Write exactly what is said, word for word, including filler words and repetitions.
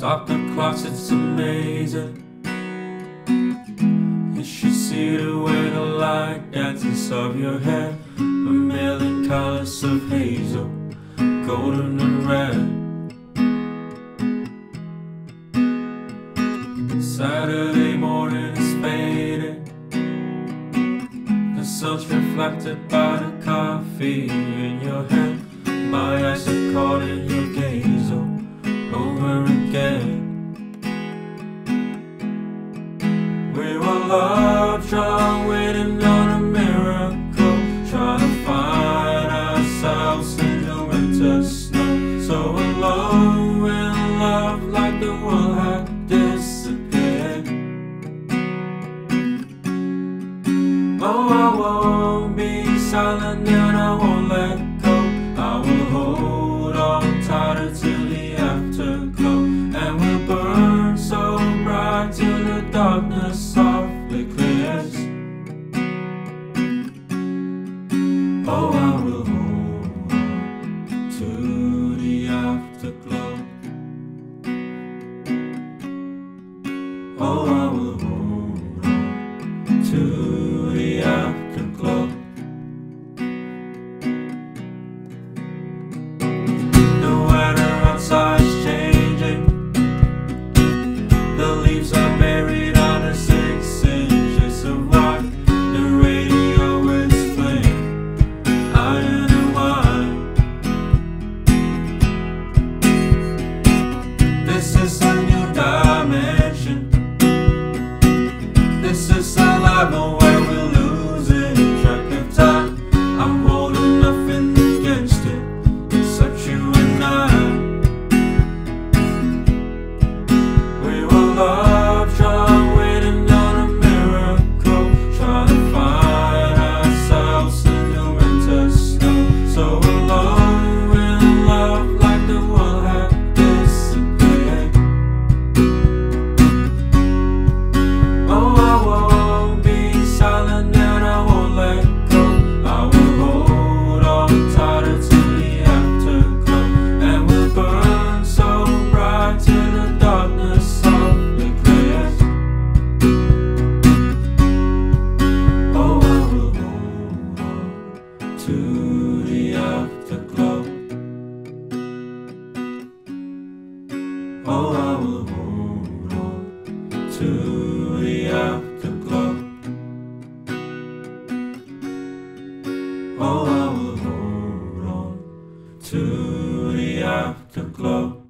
Stop the clocks, it's amazing. You should see the way the light dances off your head. A million colors of hazel, golden and red. Saturday morning is fading. The sun's reflected by the coffee in your hand. My eyes are caught in your gaze over again. We were love drawn, waiting on a miracle, trying to find ourselves in the winter snow. So alone in love, like the world had disappeared. Oh, I won't be silent and I won't let go. I will hold on tighter till the afterglow, and we'll burn so bright till the darkness softly clears. Oh, I will hold on to the afterglow. Oh, I will hold on to the afterglow. Outside's changing. The leaves are buried under six inches of white. The radio is playing iron and wine. This is a new dimension. This is a level where we're losing track of time. I'm holding nothing against it except you and I. Love drawn, waiting on a miracle, trying to find ourselves in the winter snow. So alone in love, like the world had disappeared. Oh, I won't be silent and I won't let go. I will hold on tighter till the afterglow, and we'll burn so bright till the darkness to the afterglow. Oh, I will hold on to the afterglow. Oh, I will hold on to the afterglow.